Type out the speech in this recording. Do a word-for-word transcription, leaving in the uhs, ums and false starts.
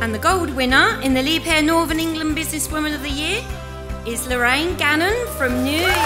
And the gold winner in the Leap Air Northern England Businesswoman of the Year is Lorraine Gannon from New